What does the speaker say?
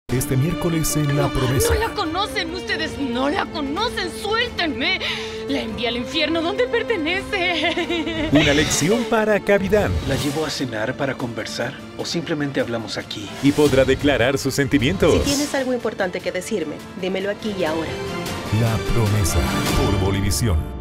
Este miércoles en La Promesa. No la conocen, ustedes no la conocen, suéltenme. La envié al infierno donde pertenece. Una lección para Cavidán. ¿La llevo a cenar para conversar o simplemente hablamos aquí? Y podrá declarar sus sentimientos. Si tienes algo importante que decirme, dímelo aquí y ahora. La Promesa por Bolivisión.